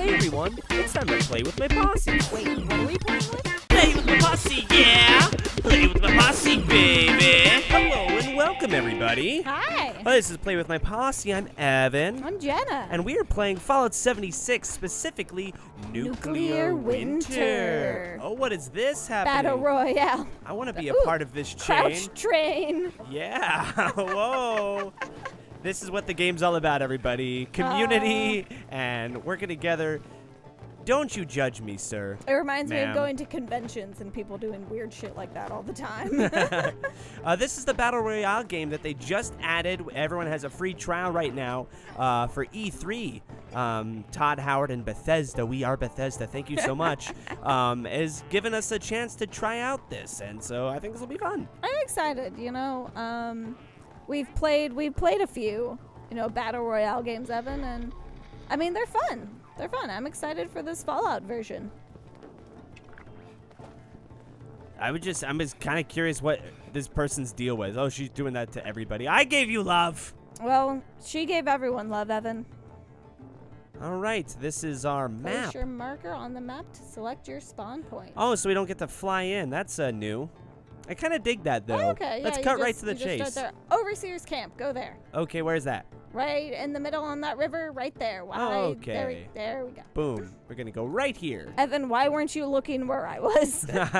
Hey everyone, it's time to play with my posse. Wait, what are we playing with? Play with my posse, yeah! Play with my posse, baby! Hello and welcome everybody. Hi. This is Play with my posse. I'm Evan. I'm Jenna. And we are playing Fallout 76, specifically Nuclear Winter. Oh, what is this happening? Battle Royale. I want to be a Ooh, part of this chain. Crouch train. Yeah, whoa. This is what the game's all about, everybody. Community and working together. Don't you judge me, sir. It reminds me of Ma'am. going to conventions and people doing weird shit like that all the time. This is the Battle Royale game that they just added. Everyone has a free trial right now for E3. Todd Howard and Bethesda, we are Bethesda, thank you so much, has given us a chance to try out this. And so I think this will be fun. I'm excited, you know. We've played a few, you know, Battle Royale games, Evan, and I mean, they're fun. They're fun. I'm excited for this Fallout version. I'm just kind of curious what this person's deal was. Oh, she's doing that to everybody. I gave you love. Well, she gave everyone love, Evan. All right, this is our Place map. your marker on the map to select your spawn point. Oh, so we don't get to fly in. That's new. I kind of dig that, though. Oh, okay, Let's yeah, cut you right just- to the you just chase. start there. Overseer's Camp. Go there. Okay, where's that? Right in the middle on that river, right there. Why? Okay. There we go. Boom. We're going to go right here. Evan, why weren't you looking where I was?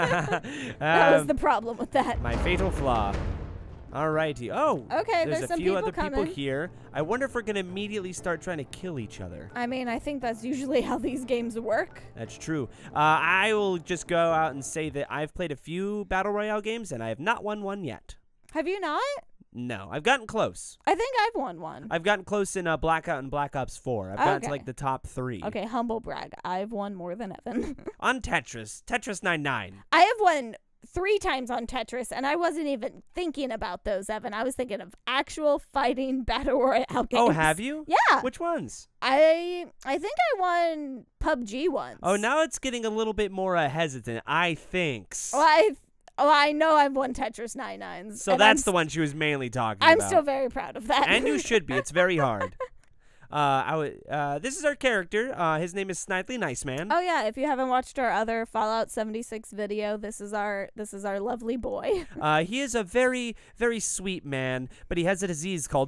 That was the problem with that. My fatal flaw. All righty. Oh, Okay, there's there's a some few people other people coming. here. I wonder if we're going to immediately start trying to kill each other. I mean, I think that's usually how these games work. That's true. I will just go out and say that I've played a few Battle Royale games, and I have not won one yet. Have you not? No, I've gotten close. I think I've won one. I've gotten close in Blackout and Black Ops 4. I've gotten to Okay. like the top 3. Okay, humble brag. I've won more than Evan. On Tetris 99. I have won 3 times on Tetris, and I wasn't even thinking about those, Evan. I was thinking of actual fighting Battle Royale games. Oh, have you? Yeah. Which ones? I think I won PUBG once. Oh, now it's getting a little bit more hesitant. I thinks. Well, I know I've won Tetris 99s. So and that's the one she was mainly talking about. I'm still very proud of that. And you should be. It's very hard. This is our character. His name is Snidely Nice Man. Oh yeah, if you haven't watched our other Fallout 76 video, this is our lovely boy. He is a very, very sweet man, but he has a disease called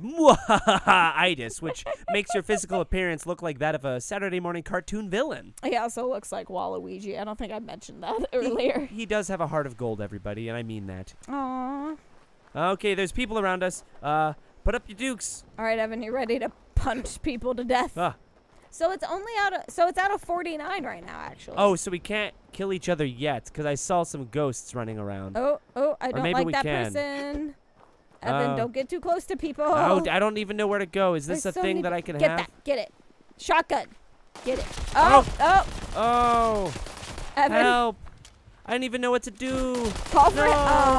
itis, which makes your physical appearance look like that of a Saturday morning cartoon villain. He also looks like Waluigi. I don't think I mentioned that earlier. He does have a heart of gold, everybody, and I mean that. Aww. Okay, there's people around us. Put up your dukes. All right, Evan, you ready to punch people to death? So it's only out of 49 right now, actually. Oh, so we can't kill each other yet, because I saw some ghosts running around. Oh, I don't maybe like we that can. person. Evan, don't get too close to people. Oh, I don't even know where to go. Is this There's a so thing many that I can Get have? that. Get it. Shotgun. Get it. Oh. Oh. Oh, Evan, help. I didn't even know what to do. call for No. it.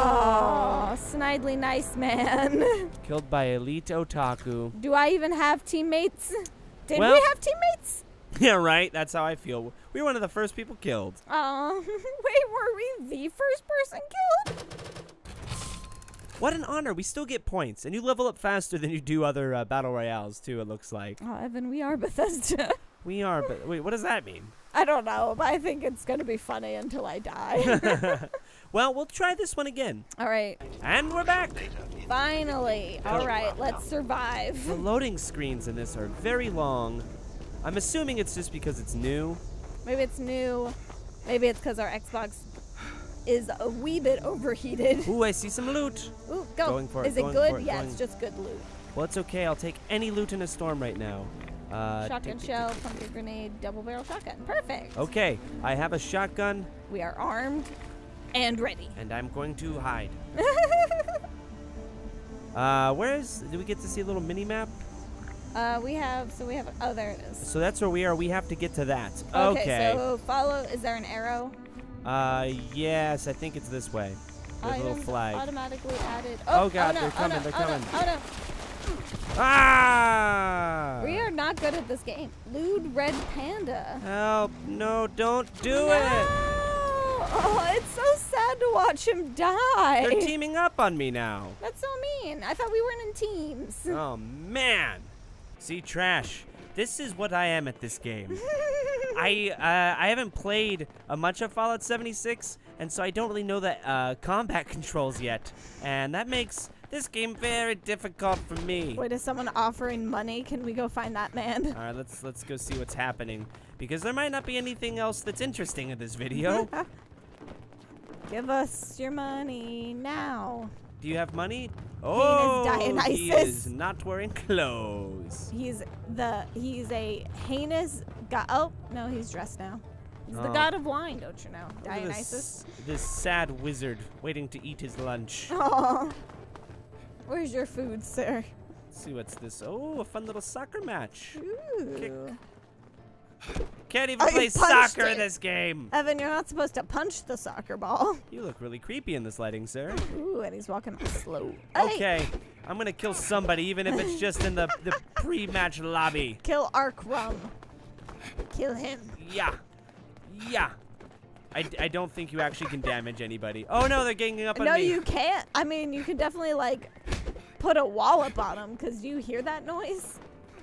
Oh, Snidely Nice Man. Killed by Elite Otaku. Do I even have teammates? Did Well- we have teammates? Yeah, right. That's how I feel. We were one of the first people killed. Oh, wait, were we the first person killed? What an honor. We still get points, and you level up faster than you do other Battle Royales, too, it looks like. Oh, Evan, we are Bethesda. We are, but wait, what does that mean? I don't know, but I think it's going to be funny until I die. Well, we'll try this one again. All right. And we're back. Finally. All right, let's survive. The loading screens in this are very long. I'm assuming it's just because it's new. Maybe it's new. Maybe it's because our Xbox is a wee bit overheated. Ooh, I see some loot. Ooh, go. Going for it, Is it going good? for it, Yeah, going. it's just good loot. Well, it's okay. I'll take any loot in a storm right now. Shotgun shell, pumpkin grenade, double barrel shotgun. Perfect. Okay, I have a shotgun, We are armed and ready. and I'm going to hide. Do we get to see a little mini map? We have, oh, there it is. So that's where we are. We have to get to that. Okay, so follow, is there an arrow? Yes, I think it's this way. There's a little Items flag. automatically added. Oh, God, no, they're coming, no, they're oh, no, coming. oh, no. Ah! We are not good at this game. Lewd Red Panda. Help! No, don't do No! it! Oh, it's so sad to watch him die. They're teaming up on me now. That's so mean. I thought we weren't in teams. Oh, man. See, trash. This is what I am at this game. I haven't played much of Fallout 76, and so I don't really know the combat controls yet, and that makes this game very difficult for me. Wait, is someone offering money? Can we go find that man? All right, let's go see what's happening, because there might not be anything else that's interesting in this video. Give us your money now. Do you have money? Oh, Dionysus. he is not wearing clothes. He's a heinous god. Oh no, he's dressed now. He's the god of wine, don't you know? Look at Dionysus. This sad wizard waiting to eat his lunch. Oh, where's your food, sir? Let's see what's this. Oh, a fun little soccer match. Ooh. Kick. Can't even Oh, play you punched soccer it. in this game. Evan, you're not supposed to punch the soccer ball. You look really creepy in this lighting, sir. Ooh, and he's walking slow. Okay, I'm gonna kill somebody, even if it's just in the pre-match lobby. Kill Arkrum. Kill him. Yeah. Yeah. I don't think you actually can damage anybody. Oh no, they're ganging up on No, me. you can't. I mean, you can definitely like put a wallop on him. Cause do you hear that noise?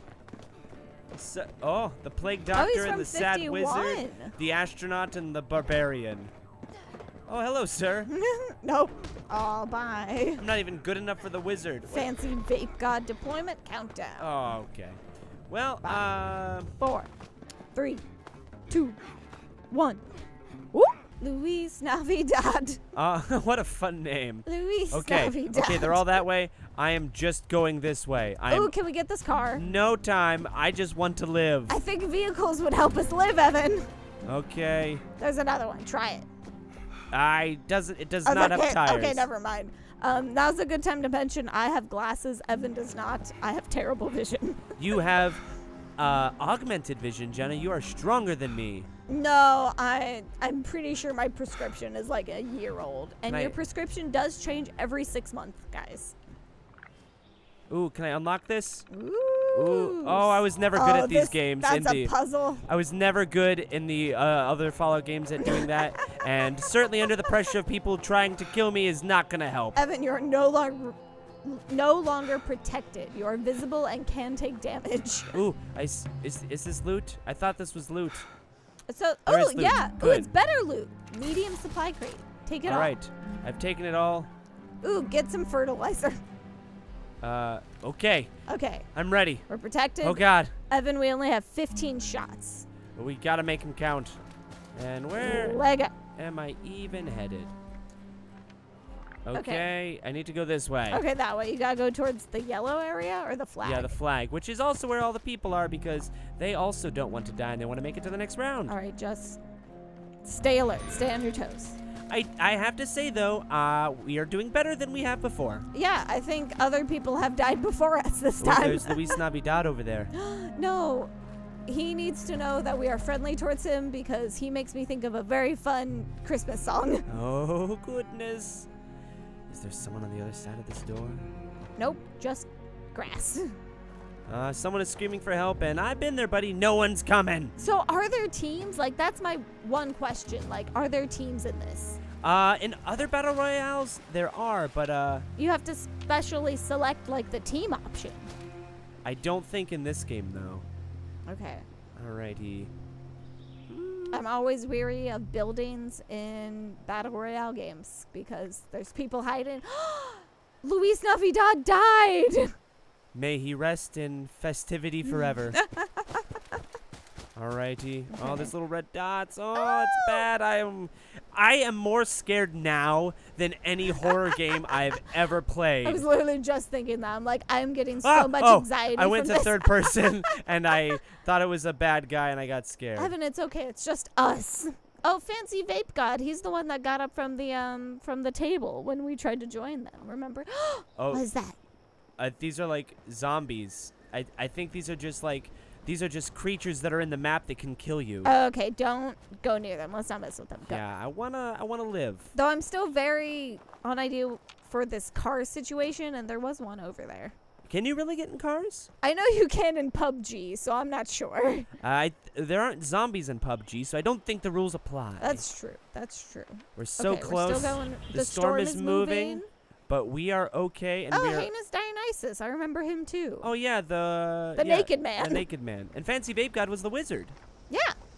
So, oh, the plague he's doctor and from the sad 51. wizard, the astronaut and the barbarian. Oh, hello, sir. Nope. Oh, bye. I'm not even good enough for the wizard. Fancy vape god deployment countdown. Oh, okay. Well, 4, 3, 2, 1. Whoop! Luis Navidad. what a fun name. Luis Okay, Navidad. okay, they're all that way. I am just going this way. Oh, can we get this car? No time. I just want to live. I think vehicles would help us live, Evan. Okay. There's another one. Try it. It does not have tires. Okay, never mind. Now's a good time to mention I have glasses. Evan does not. I have terrible vision. You have augmented vision, Jenna. You are stronger than me. No, I'm pretty sure my prescription is like a year old. And Can your I- prescription does change every 6 months, guys. Ooh, can I unlock this? Ooh. Ooh. Oh, I was never good at these games. That's Indeed. a puzzle. I was never good in the other Fallout games at doing that, and certainly under the pressure of people trying to kill me is not gonna help. Evan, you're no longer protected. You are visible and can take damage. Ooh, is this loot? I thought this was loot. So, There oh is loot. yeah, ooh, Good. it's better loot. Medium supply crate. Take it All all. right, I've taken it all. Ooh, get some fertilizer. Okay, Okay, I'm ready. we're protected. Oh God, Evan, we only have 15 shots. we gotta make them count. And where Leg up. am I even headed? Okay, I need to go this way. Okay, that way. You gotta go towards the yellow area or the flag. Yeah, the flag, which is also where all the people are because they also don't want to die and they want to make it to the next round. All right, just stay alert. Stay on your toes. I have to say though, we are doing better than we have before. Yeah, I think other people have died before us this Look, time. there's Luis Navidad over there. No, he needs to know that we are friendly towards him because he makes me think of a very fun Christmas song. Oh goodness. Is there someone on the other side of this door? Nope, just grass. Someone is screaming for help, and I've been there, buddy. No one's coming. So are there teams? Like, that's my one question. Like, are there teams in this? In other battle royales, there are, but You have to specially select, like, the team option. I don't think in this game though. Okay. Alrighty. I'm always weary of buildings in battle royale games because there's people hiding. Luis Navidad died. May he rest in festivity forever. Alrighty. Oh, there's little red dots. Oh, it's bad. I am more scared now than any horror game I've ever played. I was literally just thinking that. I'm like, I'm getting so much anxiety. I went from to this. third person and I thought it was a bad guy and I got scared. Evan, it's okay. It's just us. Oh, Fancy Vape God. He's the one that got up from the table when we tried to join them. Remember? Oh, What is that? these are like zombies. I think these are just creatures that are in the map that can kill you. Okay, don't go near them. Let's not mess with them. Go. Yeah, I wanna live. Though I'm still very on idea for this car situation, and there was one over there. Can you really get in cars? I know you can in PUBG, so I'm not sure. There aren't zombies in PUBG, so I don't think the rules apply. That's true. That's true. We're so Okay, close. We're still going. The storm is moving, but we are okay, and Oh, we are. heinous Dionysus. I remember him too. Oh yeah, the The naked man. The naked man. And Fancy Vape God was the wizard. Yeah.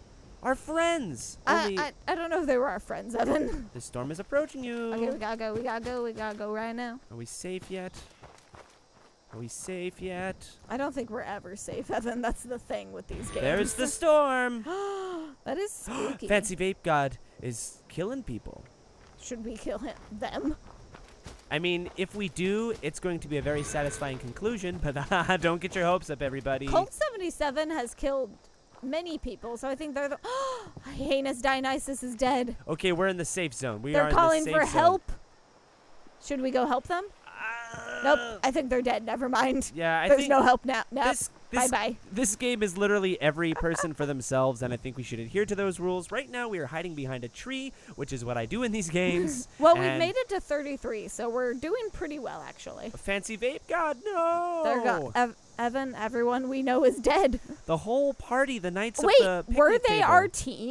Our friends. I don't know if they were our friends, Evan. The storm is approaching you. Okay, we gotta go right now. Are we safe yet? Are we safe yet? I don't think we're ever safe, Evan. That's the thing with these games. There's the storm. That is spooky. Fancy Vape God is killing people. Should we kill them? I mean, if we do, it's going to be a very satisfying conclusion, but don't get your hopes up, everybody. Colt 77 has killed many people, so I think they're the... Heinous Dionysus is dead. Okay, we're in the safe zone. They're calling for zone. help. Should we go help them? Nope, I think they're dead. Never mind. Yeah, I There's think no help now. Nope. Bye-bye. This game is literally every person for themselves, and I think we should adhere to those rules. Right now, we are hiding behind a tree, which is what I do in these games. Well, we've made it to 33, so we're doing pretty well, actually. Fancy Vape God, no! There go. Evan, everyone we know is dead. The whole party, the Knights of Wait, the Picnic were they table. our team?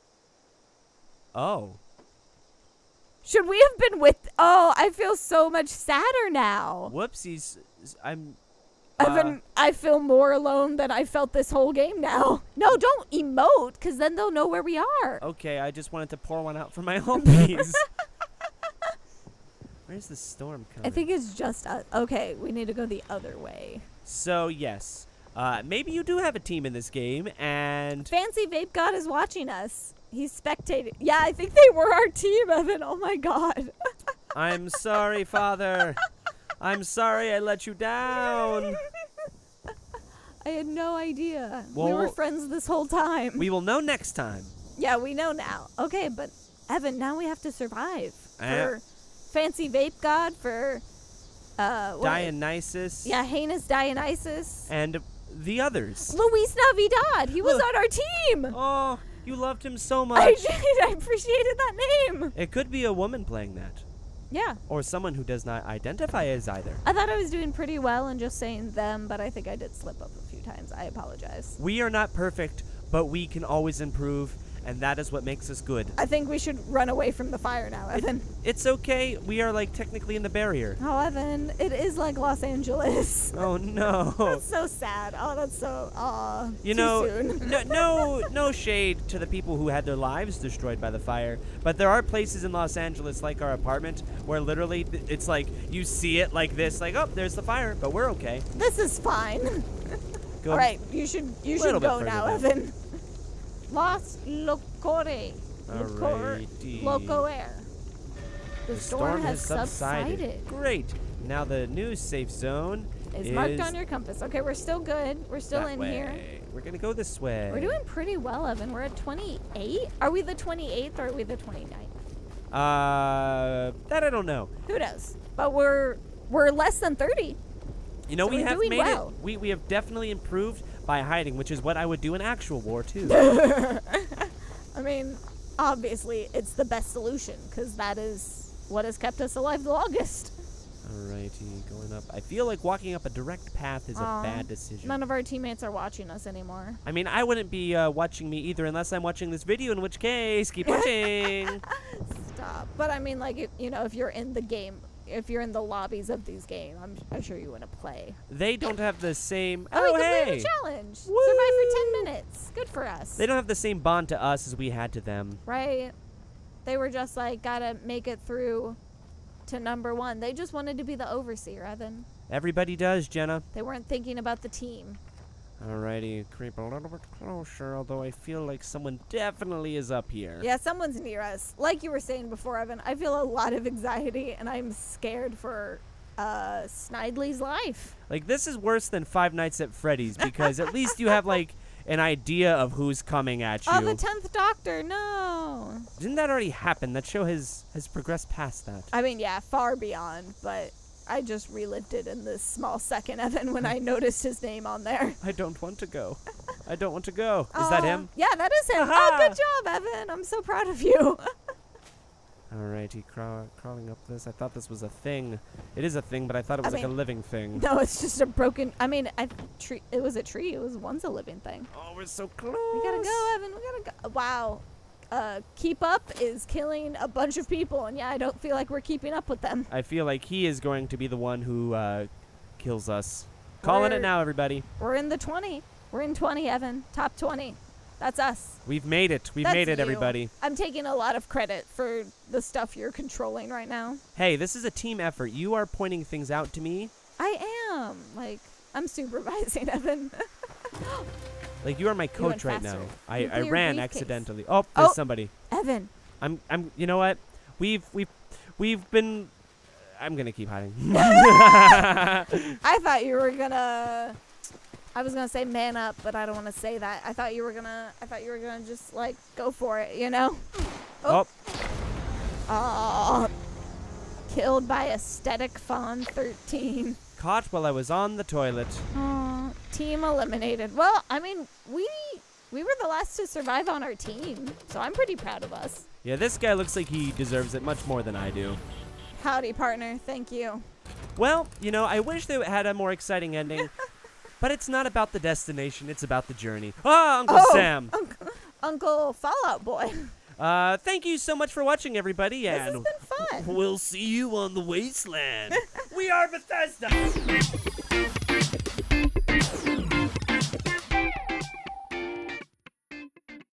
Oh. Should we have been with... Oh, I feel so much sadder now. Whoopsies. I'm... Evan, I feel more alone than I felt this whole game now. No, don't emote, because then they'll know where we are. Okay, I just wanted to pour one out for my homies. Where's the storm coming? I think it's just us. Okay, we need to go the other way. So, yes. Maybe you do have a team in this game, and... Fancy Vape God is watching us. He's spectating. Yeah, I think they were our team, Evan. Oh, my God. I'm sorry, Father. I'm sorry I let you down. I had no idea. Well, we were friends this whole time. We will know next time. Yeah, we know now. Okay, but Evan, now we have to survive. For Fancy Vape God, for Dionysus. Yeah, Heinous Dionysus. And the others. Luis Navidad. He was on our team. Oh, you loved him so much. I did. I appreciated that name. It could be a woman playing that. Yeah. Or someone who does not identify as either. I thought I was doing pretty well and just saying them, but I think I did slip up a few times. I apologize. We are not perfect, but we can always improve, and that is what makes us good. I think we should run away from the fire now, Evan. It's okay. We are, like, technically in the barrier. Oh, Evan, it is like Los Angeles. Oh, no. That's so sad. Oh, that's so... Aw, you too know, soon. no shade to the people who had their lives destroyed by the fire, but there are places in Los Angeles, like our apartment, where literally it's like you see it like this, like, oh, there's the fire, but we're okay. This is fine. Go All right, you should go now, Evan. Los Locore. Alrighty. Loco Air. The storm has subsided. Great. Now the new safe zone is marked on your compass. Okay, we're still good. We're still in here. We're going to go this way. We're doing pretty well, Evan. We're at 28. Are we the 28th or are we the 29th? That I don't know. Who knows? But we're less than 30. You know, so we have made well. it. We have definitely improved by hiding, which is what I would do in actual war, too. I mean, obviously, it's the best solution, because that is what has kept us alive the longest. Alrighty, going up. I feel like walking up a direct path is a bad decision. None of our teammates are watching us anymore. I mean, I wouldn't be watching me either unless I'm watching this video, in which case, keep watching. Stop. But I mean, like, if you're in the game, if you're in the lobbies of these games, I'm sure you want to play. They don't have the same... Oh, we hey! completed the challenge. Woo! Survive for 10 minutes. Good for us. They don't have the same bond to us as we had to them. Right. They were just like, gotta make it through to number 1. They just wanted to be the overseer, Evan. Everybody does, Jenna. They weren't thinking about the team. Alrighty, creep a little bit closer, although I feel like someone definitely is up here. Yeah, someone's near us. Like you were saying before, Evan, I feel a lot of anxiety, and I'm scared for Snidely's life. Like, this is worse than Five Nights at Freddy's, because at least you have, like, an idea of who's coming at you. Oh, the 10th Doctor, no. Didn't that already happen? That show has progressed past that. I mean, yeah, far beyond, but I just relived it in this small second, Evan, when I noticed his name on there. I don't want to go. I don't want to go. Is that him? Yeah, that is him. Aha! Oh, good job, Evan. I'm so proud of you. Alrighty, crawling up this. I thought this was a thing. It is a thing, but I thought it was like a living thing. No, it's just a broken... I mean, it was a tree. It was once a living thing. Oh, we're so close. We gotta go, Evan. We gotta go. Wow. Keep Up is killing a bunch of people, and yeah, I don't feel like we're keeping up with them. I feel like he is going to be the one who kills us. Calling it now, everybody. We're in the 20. We're in 20, Evan. Top 20. That's us. We've made it. We've That's made it, you. everybody. I'm taking a lot of credit for the stuff you're controlling right now. Hey, this is a team effort. You are pointing things out to me. I am. Like, I'm supervising, Evan. Like, you are my went coach right faster. now. I Nuclear ran briefcase. accidentally. Oh, there's Oh. somebody. Evan. You know what? We've been. I'm gonna keep hiding. I thought you were gonna. I was gonna say man up, but I don't want to say that. I thought you were gonna just like go for it, you know? Oh. Oh. Killed by Aesthetic Fawn 13. Caught while I was on the toilet. Oh, team eliminated. Well, I mean, we were the last to survive on our team, so I'm pretty proud of us. Yeah, this guy looks like he deserves it much more than I do. Howdy, partner. Thank you. Well, you know, I wish they had a more exciting ending, but it's not about the destination, it's about the journey. Ah, Uncle Sam. Uncle Fallout Boy. Thank you so much for watching, everybody, This has and been fun. we'll see you on the wasteland. We are Bethesda.